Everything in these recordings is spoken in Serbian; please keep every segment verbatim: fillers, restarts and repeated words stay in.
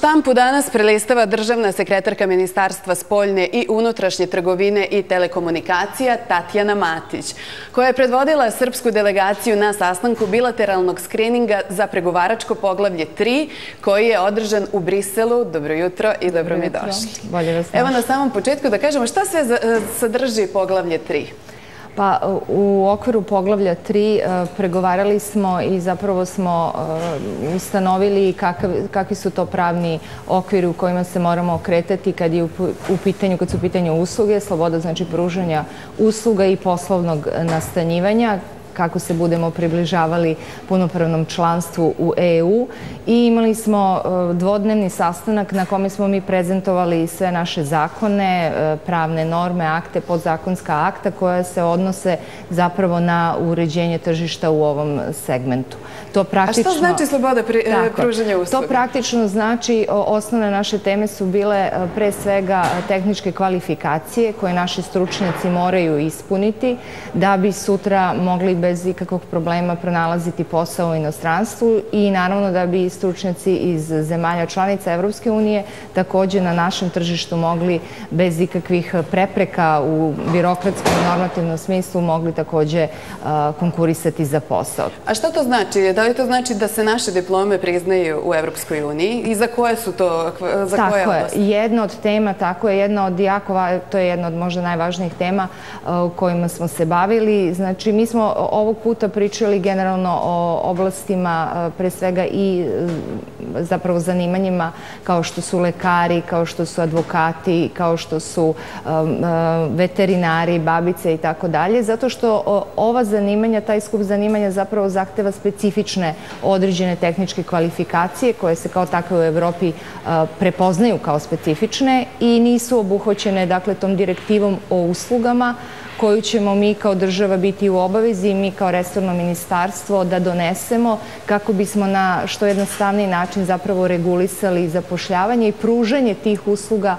Štampu danas prelistava državna sekretarka Ministarstva spoljne i unutrašnje trgovine i telekomunikacija Tatjana Matić, koja je predvodila srpsku delegaciju na sastanku bilateralnog skrininga za pregovaračko poglavlje tri, koji je održan u Briselu. Dobro jutro i dobro mi došli. Evo na samom početku da kažemo šta sve sadrži poglavlje tri. Pa u okviru poglavlja tri pregovarali smo i zapravo smo ustanovili kakvi su to pravni okviri u kojima se moramo okretati kad je u pitanju, kad su u pitanju usluge, sloboda znači pružanja usluga i poslovnog nastanjivanja, kako se budemo približavali punopravnom članstvu u E U. I imali smo dvodnevni sastanak na kome smo mi prezentovali sve naše zakone, pravne norme, akte, podzakonska akta koja se odnose zapravo na uređenje tržišta u ovom segmentu. A šta znači sloboda pružanja usluga? To praktično znači, osnovne naše teme su bile pre svega tehničke kvalifikacije koje naši stručnjaci moraju ispuniti da bi sutra mogli bez ikakvog problema pronalaziti posao u inostranstvu i naravno da bi stručnjaci iz zemalja članica Evropske unije također na našem tržištu mogli bez ikakvih prepreka u birokratskom i normativnom smislu mogli također konkurisati za posao. A šta to znači? Da li to znači da se naše diplome priznaju u Evropskoj uniji i za koje su to, za koje oblasti? Tako je. Jedna od tema, tako je, jedna od jako, to je jedna od možda najvažnijih tema u kojima smo se bavili. Znači, mi smo ovog puta pričali generalno o oblastima, pre svega i zapravo zanimanjima kao što su lekari, kao što su advokati, kao što su veterinari, babice i tako dalje, zato što ova zanimanja, taj skup zanimanja zapravo zahteva specifične određene tehničke kvalifikacije koje se kao takve u Evropi prepoznaju kao specifične i nisu obuhvaćene dakle tom direktivom o uslugama koju ćemo mi kao država biti u obavezi i mi kao resorno ministarstvo da donesemo kako bismo na što jednostavniji način zapravo regulisali zapošljavanje i pružanje tih usluga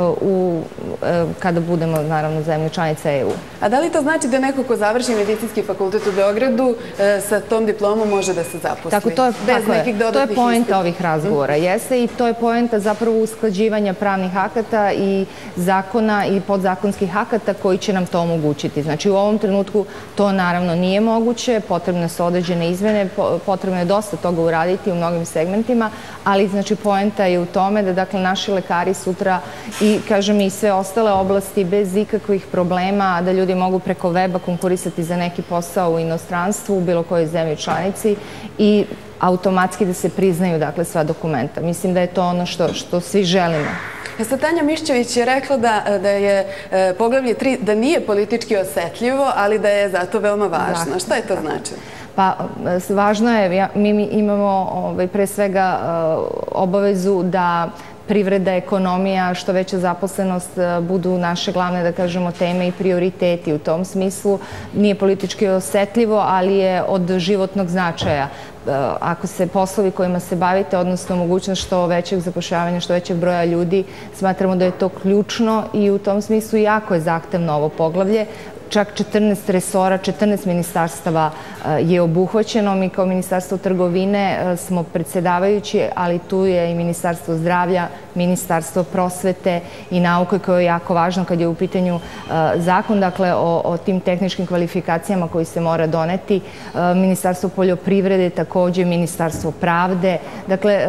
kada budemo, naravno, zemlje članice E U. A da li to znači da neko ko završi medicinski fakultet u Beogradu sa tom diplomom može da se zaposli? Tako, to je, tako je. To je poenta ovih razgovora, jeste, i to je poenta zapravo usklađivanja pravnih akata i zakona i podzakonskih akata koji će nam to omogućiti. Znači, u ovom trenutku to naravno nije moguće, potrebne su određene izmene, potrebno je dosta toga uraditi u mnogim segmentima, ali znači poenta je u tome da dakle naši lekari sutra i, kažem, i sve ostale oblasti bez ikakvih problema, da ljudi mogu preko weba konkurisati za neki posao u inostranstvu, u bilo kojoj zemlji članici i automatski da se priznaju, dakle, sva dokumenta. Mislim da je to ono što, što svi želimo. Sad Tanja Miščević je rekla da, da je poglavlje tri, da nije politički osetljivo, ali da je zato veoma važno. Dakle, šta je to značilo? Pa, važno je, mi imamo ovaj, pre svega obavezu da privreda, ekonomija, što veća zaposlenost budu naše glavne, da kažemo, teme i prioriteti. U tom smislu nije politički osetljivo, ali je od životnog značaja. Ako se poslovi kojima se bavite, odnosno mogućnost što većeg zapošljavanja, što većeg broja ljudi, smatramo da je to ključno i u tom smislu jako je zahtevno ovo poglavlje. Čak četrnaest resora, četrnaest ministarstava je obuhvaćeno. Mi kao Ministarstvo trgovine smo predsjedavajući, ali tu je i Ministarstvo zdravlja, Ministarstvo prosvete i nauke koje je jako važno kad je u pitanju zakon, dakle o, o tim tehničkim kvalifikacijama koji se mora doneti. Ministarstvo poljoprivrede, također Ministarstvo pravde, dakle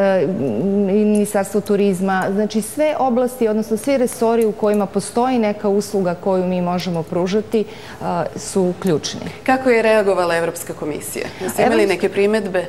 i Ministarstvo turizma. Znači sve oblasti, odnosno svi resori u kojima postoji neka usluga koju mi možemo pružati su ključni. Kako je reagovala Evropska komisija? Jeste imali neke primedbe?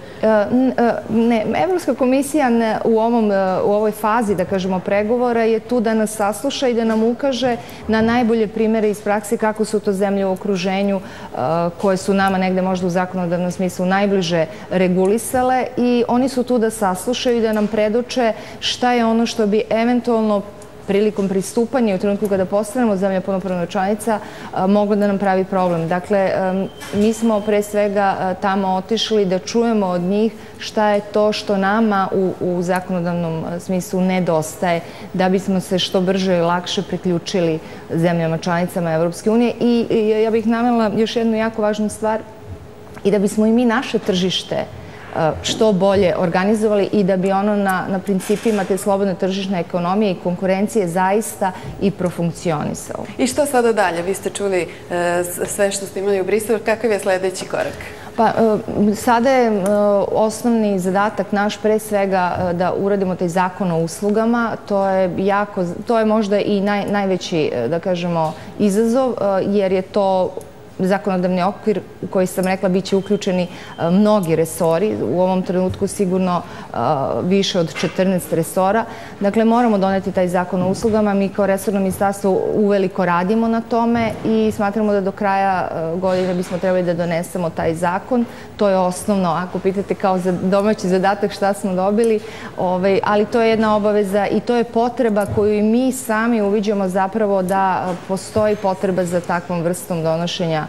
Ne, Evropska komisija u, ovom, u ovoj fazi, da kažemo, pregovora je tu da nas sasluša i da nam ukaže na najbolje primere iz prakse kako su to zemlje u okruženju koje su nama negde možda u zakonodavnom smislu najbliže regulisale i oni su tu da saslušaju i da nam predoče šta je ono što bi eventualno prilikom pristupanja i u trenutku kada postanemo zemlja punopravna članica moglo da nam pravi problem. Dakle, mi smo pre svega tamo otišli da čujemo od njih šta je to što nama u, u zakonodavnom smislu nedostaje da bismo se što brže i lakše priključili zemljama članicama Evropske unije. I, i ja bih navela još jednu jako važnu stvar i da bismo i mi naše tržište što bolje organizovali i da bi ono na principima te slobodne tržišne ekonomije i konkurencije zaista i profunkcionisalo. I što sada dalje? Vi ste čuli sve što ste imali u Briselu. Kakav je sledeći korak? Pa, sada je osnovni zadatak naš pre svega da uradimo taj zakon o uslugama. To je jako, to je možda i najveći, da kažemo, izazov, jer je to zakonodavni okvir u koji sam rekla bit će uključeni mnogi resori, u ovom trenutku sigurno više od četrnaest resora. Dakle, moramo doneti taj zakon o uslugama. Mi kao resorno ministarstvo uveliko radimo na tome i smatramo da do kraja godine bismo trebali da donesemo taj zakon. To je osnovno, ako pitate kao za domaći zadatak šta smo dobili, ali to je jedna obaveza i to je potreba koju i mi sami uviđamo zapravo da postoji potreba za takvom vrstom donošenja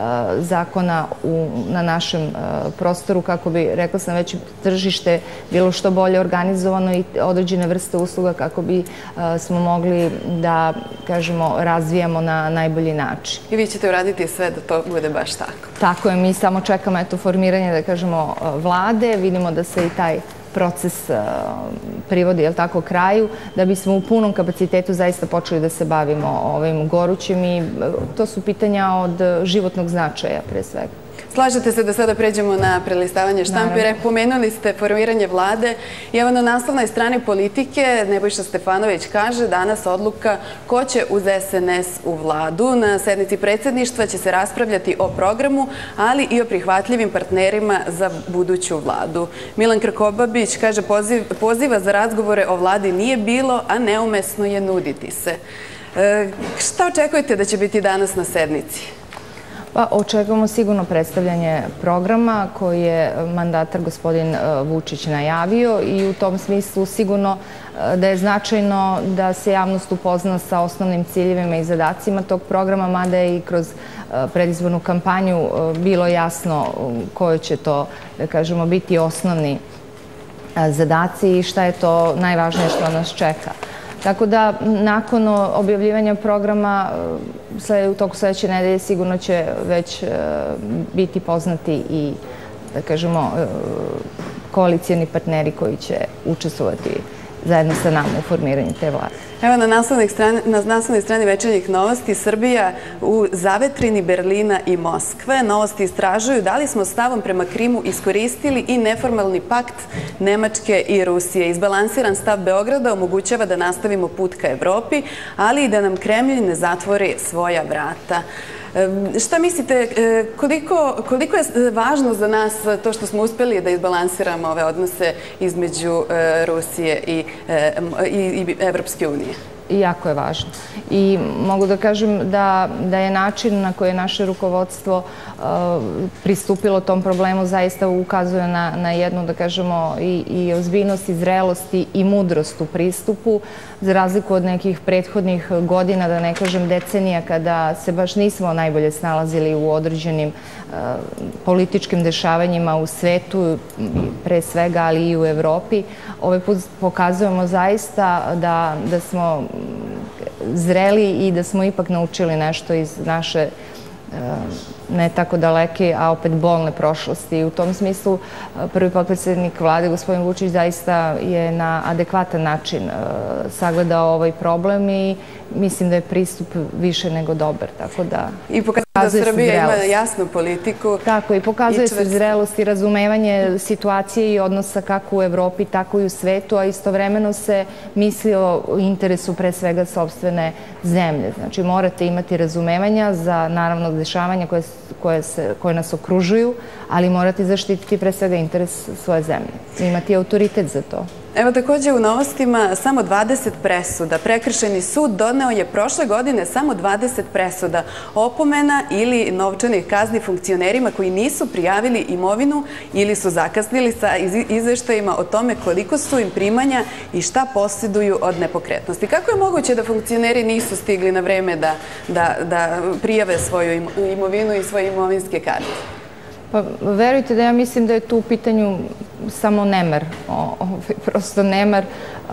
zakona na našem prostoru, kako bi, rekla sam već, tržište bilo što bolje organizovano i određene vrste usluga kako bi smo mogli da, kažemo, razvijamo na najbolji način. I vi ćete uraditi sve da to bude baš tako? Tako je, mi samo čekamo eto formiranje, da kažemo, vlade, vidimo da se i taj proces privodi, jel tako, kraju, da bismo u punom kapacitetu zaista počeli da se bavimo ovim gorućim i to su pitanja od životnog značaja, pre svega. Slažete se da sada pređemo na prelistavanje štampira. Pomenuli ste formiranje vlade i evo na naslovnoj strani Politike Nebojša Stefanović kaže danas odluka ko će uz es en es u vladu. Na sednici predsjedništva će se raspravljati o programu, ali i o prihvatljivim partnerima za buduću vladu. Milan Krkobabić kaže poziva za razgovore o vladi nije bilo, a neumesno je nuditi se. Šta očekujete da će biti danas na sednici? Pa, očekujemo sigurno predstavljanje programa koji je mandatar gospodin Vučić najavio i u tom smislu sigurno da je značajno da se javnost upozna sa osnovnim ciljevima i zadacima tog programa, mada je i kroz predizbornu kampanju bilo jasno koji će to, da kažemo, biti osnovni zadaci i šta je to najvažnije što nas čeka. Tako da, nakon objavljivanja programa u toku sledeće nedelje sigurno će već biti poznati i, da kažemo, koalicijani partneri koji će učestvovati zajedno sa nama u formiranju te vlade. Evo na naslovnoj strani Večernjih novosti Srbija u zavetrini Berlina i Moskve. Novosti istražuju da li smo stavom prema Krimu iskoristili i neformalni pakt Nemačke i Rusije. Izbalansiran stav Beograda omogućava da nastavimo put ka Evropi, ali i da nam Kremlj ne zatvori svoja vrata. Šta mislite, koliko je važno za nas to što smo uspeli da izbalansiramo ove odnose između Rusije i Evropske unije? Jako je važno. I mogu da kažem da je način na koji je naše rukovodstvo pristupilo tom problemu zaista ukazuje na jednu, da kažemo, i ozbiljnost, i zrelost i mudrost u pristupu, za razliku od nekih prethodnih godina, da ne kažem decenija, kada se baš nismo najbolje snalazili u određenim političkim dešavanjima u svetu, pre svega, ali i u Evropi. Ovaj put pokazujemo zaista da smo zreli i da smo ipak naučili nešto iz naše ne tako daleke, a opet bolne prošlosti. I u tom smislu prvi potpredsjednik vlade, gospodin Vučić, zaista je na adekvatan način sagledao ovaj problem i mislim da je pristup više nego dobar. Tako da... I pokazuje da Srbija ima jasnu politiku. Tako, i pokazuje se zrelost i razumevanje situacije i odnosa kako u Evropi, tako i u svetu, a istovremeno se misli o interesu pre svega sopstvene zemlje. Znači, morate imati razumevanja za, naravno, dešavanja koje nas okružuju, ali morate zaštititi pre svega interes svoje zemlje. Imati autoritet za to. Evo takođe u novostima samo dvadeset presuda. Prekršajni sud doneo je prošle godine samo dvadeset presuda opomena ili novčanih kazni funkcionerima koji nisu prijavili imovinu ili su zakasnili sa izveštajima o tome koliko su im primanja i šta posjeduju od nepokretnosti. Kako je moguće da funkcioneri nisu stigli na vreme da prijave svoju imovinu i svoje imovinske karte? Pa verujte da ja mislim da je tu u pitanju samo nemer, prosto nemer.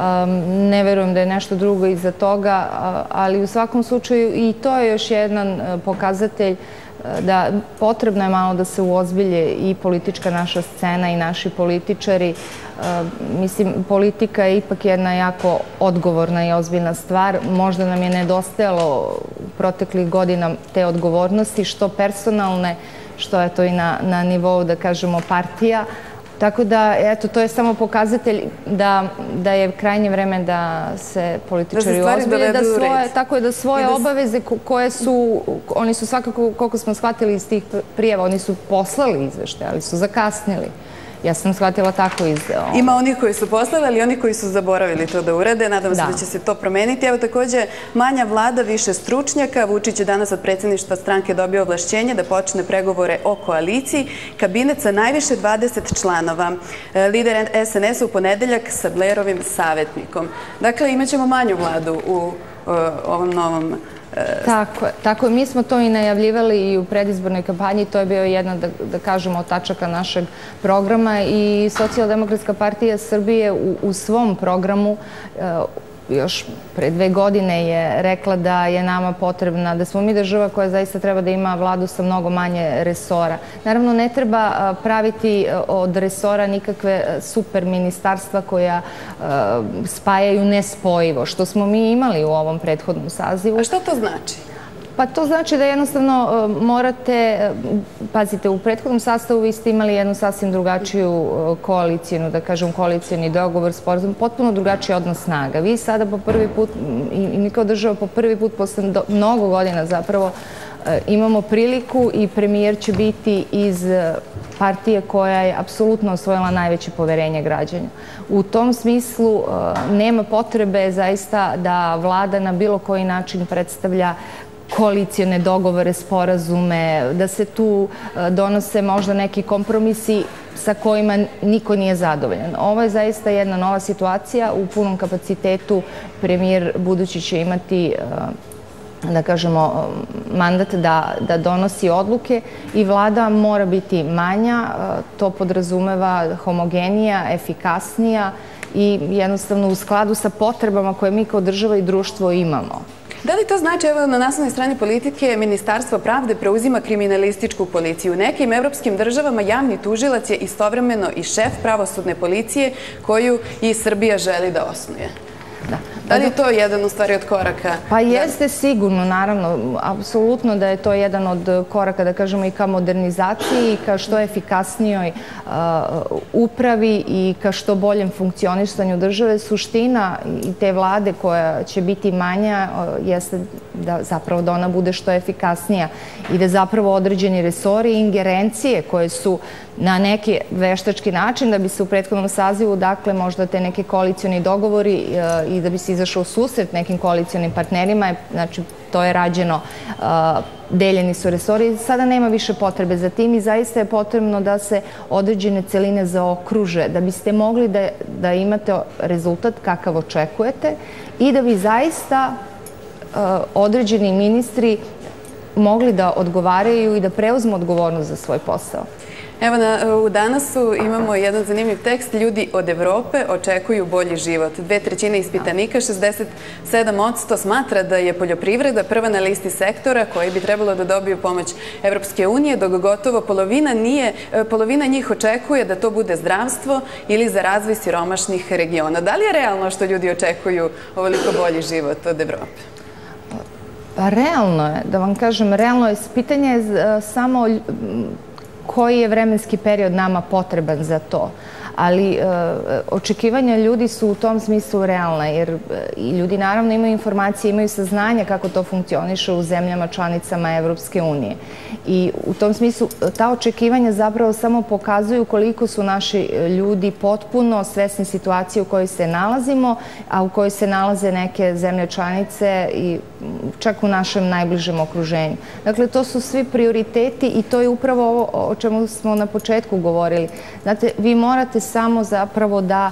Ne verujem da je nešto drugo iza toga, ali u svakom slučaju i to je još jedan pokazatelj da potrebno je malo da se uozbilje i politička naša scena i naši političari. Mislim, politika je ipak jedna jako odgovorna i ozbiljna stvar. Možda nam je nedostajalo proteklih godina te odgovornosti, što personalne, što je to i na, na nivou, da kažemo, partija. Tako da, eto, to je samo pokazatelj da, da je krajnje vreme da se političari ozbilje, da svoje, tako je da svoje da... obaveze koje su, oni su svakako, koliko smo shvatili iz tih prijava, oni su poslali izvešte, ali su zakasnili. Ja sam shvatila tako iz... Ima onih koji su poslali, ali oni koji su zaboravili to da urade. Nadam se da će se to promeniti. Evo također, manja vlada, više stručnjaka. Vučić je danas od predsjedništva stranke dobio ovlašćenje da počne pregovore o koaliciji. Kabinet sa najviše dvadeset članova. Lider S N S-a u ponedeljak sa Blairovim savjetnikom. Dakle, imat ćemo manju vladu u ovom novom... Tako je, tako je. Mi smo to i najavljivali i u predizbornoj kampanji, to je bio jedna, da, da kažemo, od tačaka našeg programa i Socijaldemokratska partija Srbije u, u svom programu još pre dve godine je rekla da je nama potrebna, da smo mi država koja zaista treba da ima vladu sa mnogo manje resora. Naravno, ne treba praviti od resora nikakve super ministarstva koja spajaju nespojivo, što smo mi imali u ovom prethodnom sazivu. A što to znači? Pa to znači da jednostavno morate, pazite, u prethodnom sastavu vi ste imali jednu sasvim drugačiju koalicijenu, da kažem koalicijeni dogovor, sporazum, potpuno drugačiji odnos snaga. Vi sada po prvi put, i mi kao država po prvi put posle mnogo godina zapravo imamo priliku i premijer će biti iz partije koja je apsolutno osvojila najveće poverenje građana. U tom smislu nema potrebe zaista da vlada na bilo koji način predstavlja koalicijone dogovore, sporazume, da se tu donose možda neki kompromisi sa kojima niko nije zadovoljan. Ovo je zaista jedna nova situacija. U punom kapacitetu premijer budući će imati, da kažemo, mandat da, da donosi odluke i vlada mora biti manja. To podrazumeva homogenija, efikasnija i jednostavno u skladu sa potrebama koje mi kao država i društvo imamo. Da li to znači, evo na naslovnoj strani Politike, Ministarstvo pravde preuzima kriminalističku policiju? U nekim evropskim državama javni tužilac je istovremeno i šef pravosudne policije koju i Srbija želi da osnuje. Da. Da li je to jedan u stvari od koraka? Pa jeste sigurno, naravno, apsolutno da je to jedan od koraka, da kažemo, i ka modernizaciji i ka što efikasnijoj upravi i ka što boljem funkcionisanju države. Suština i te vlade koja će biti manja jeste da zapravo da ona bude što efikasnija i da zapravo određeni resori i ingerencije koje su na neki veštački način da bi se u prethodnom sazivu, dakle, možda te neke koalicijoni dogovori i da bi se izašao u susret nekim koalicijonim partnerima, znači to je rađeno, deljeni su resori, sada nema više potrebe za tim i zaista je potrebno da se određene celine zaokruže, da biste mogli da, da imate rezultat kakav očekujete i da bi zaista određeni ministri mogli da odgovaraju i da preuzmu odgovornost za svoj posao. Evo, na, u Danasu imamo jedan zanimljiv tekst. Ljudi od Evrope očekuju bolji život. Dve trećine ispitanika, šezdeset sedam posto smatra da je poljoprivreda prva na listi sektora koji bi trebalo da dobiju pomoć Evropske unije, dok gotovo polovina, nije, polovina njih očekuje da to bude zdravstvo ili za razvoj siromašnih regiona. Da li je realno što ljudi očekuju ovoliko bolji život od Evrope? Pa realno je, da vam kažem, realno je. Pitanje je samo koji je vremenski period nama potreban za to. Ali očekivanja ljudi su u tom smislu realna, jer i ljudi naravno imaju informacije, imaju saznanje kako to funkcioniše u zemljama članicama Evropske unije. I u tom smislu ta očekivanja zapravo samo pokazuju koliko su naši ljudi potpuno svesni situacije u kojoj se nalazimo, a u kojoj se nalaze neke zemlje članice i čak u našem najbližem okruženju. Dakle, to su svi prioriteti i to je upravo ovo o čemu smo na početku govorili. Znate, vi morate samo zapravo da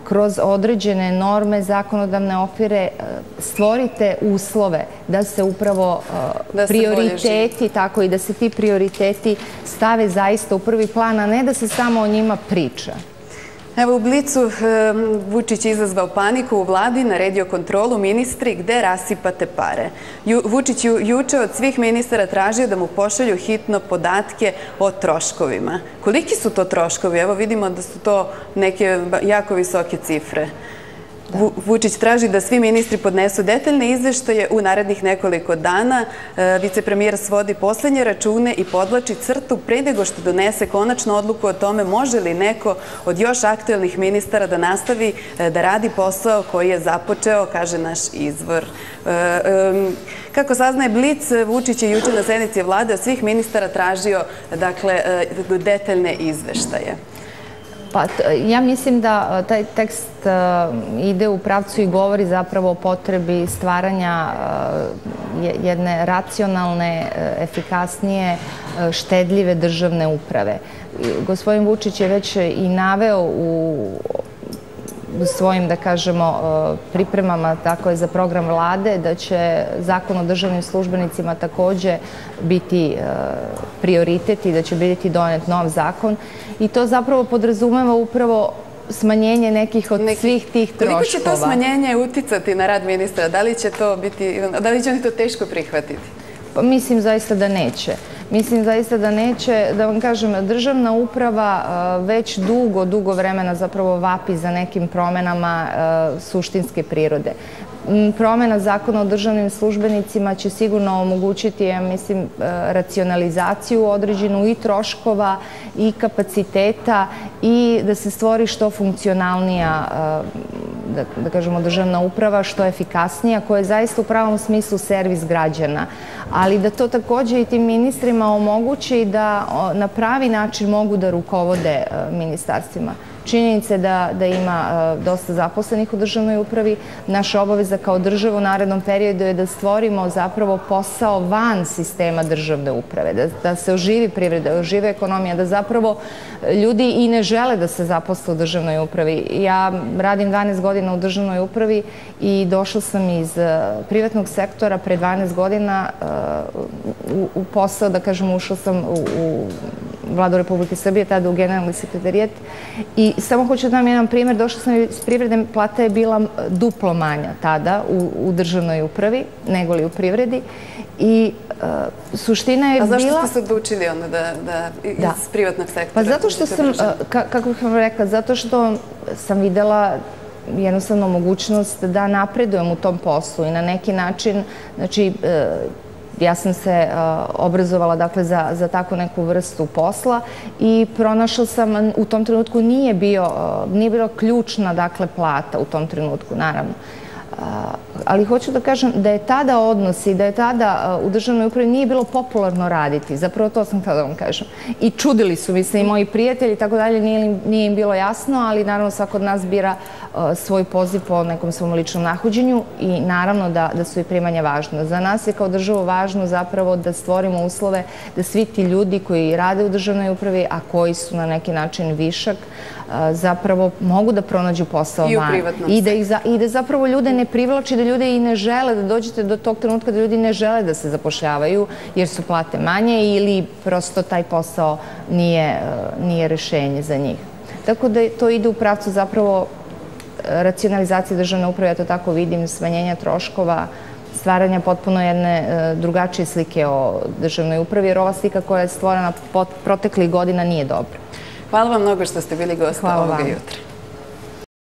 kroz određene norme, zakonodavne okvire stvorite uslove da se upravo prioriteti, tako i da se ti prioriteti stave zaista u prvi plan, a ne da se samo o njima priča. Evo u Blicu Vučić je izazvao paniku u vladi, naredio kontrolu ministri gde rasipate pare. Vučić je juče od svih ministara tražio da mu pošalju hitno podatke o troškovima. Koliki su to troškovi? Evo vidimo da su to neke jako visoke cifre. Vučić traži da svi ministri podnesu detaljne izveštaje u narednih nekoliko dana. Vicepremijer svodi poslednje račune i podvlači crtu pre nego što donese konačnu odluku o tome može li neko od još aktuelnih ministara da nastavi da radi posao koji je započeo, kaže naš izvor. Kako saznaje Blic, Vučić je juče na sednici vlade od svih ministara tražio detaljne izveštaje. Pa, ja mislim da taj tekst ide u pravcu i govori zapravo o potrebi stvaranja jedne racionalne, efikasnije, štedljive državne uprave. Gospodin Vučić je već i naveo u svojim, da kažemo, pripremama tako je za program vlade, da će zakon o državnim službenicima takođe biti prioritet i da će biti donet nov zakon i to zapravo podrazumeva upravo smanjenje nekih od svih tih troškova. Koliko će to smanjenje uticati na rad ministra? Da li će to biti, da li će oni to teško prihvatiti? Pa mislim zaista da neće. Mislim zaista da neće, da vam kažem, državna uprava već dugo, dugo vremena zapravo vapi za nekim promenama suštinske prirode. Promena zakona o državnim službenicima će sigurno omogućiti, ja mislim, racionalizaciju određenu i troškova i kapaciteta i da se stvori što funkcionalnija, da kažemo, državna uprava, što efikasnija, koja je zaista u pravom smislu servis građana. Ali da to takođe i tim ministrima omogući da na pravi način mogu da rukovode ministarstvima. Činjenica je da ima dosta zaposlenih u državnoj upravi. Naša obaveza kao država u narednom periodu je da stvorimo zapravo posao van sistema državne uprave, da se oživi privreda, da oživi ekonomija, da zapravo ljudi i ne žele da se zaposle u državnoj upravi. Ja radim dvanaest godina u državnoj upravi i došla sam iz privatnog sektora pre dvanaest godina u posao, da kažemo, ušla sam u Vladu Republike Srbije, tada u generalni sekretarijat. I samo hoću da dam jedan primer, došla sam iz privrede, plata je bila duplo manja tada u državnoj upravi nego li u privredi. I suština je bila... A zašto ste se odlučili onda da iz privatnog sektora? Pa zato što sam, kako bih vam rekla, zato što sam videla jednostavno mogućnost da napredujem u tom poslu i na neki način, znači, ja sam se obrazovala dakle za tako neku vrstu posla i pronašla sam, u tom trenutku nije bila ključna dakle plata u tom trenutku, naravno. Ali hoću da kažem da je tada odnos i da je tada u državnoj upravi nije bilo popularno raditi. Zapravo to sam tada vam kažem. I čudili su mi se i moji prijatelji i tako dalje, nije im bilo jasno, ali naravno svako od nas bira svoj poziv po nekom svom ličnom nahođenju i naravno da su i primanja važno. Za nas je kao državu važno zapravo da stvorimo uslove da svi ti ljudi koji rade u državnoj upravi, a koji su na neki način višak, zapravo mogu da pronađu posao van. I da zapravo ljude ne privlači, da ljudi i ne žele, da dođete do tog trenutka da ljudi ne žele da se zapošljavaju jer su plate manje ili prosto taj posao nije rešenje za njih. Tako da to ide u pravcu zapravo racionalizacije državne uprave, ja to tako vidim, smanjenja troškova, stvaranja potpuno jedne drugačije slike o državnoj upravi, jer ova slika koja je stvorena proteklih godina nije dobra. Hvala vam mnogo što ste bili gost ovoga jutra.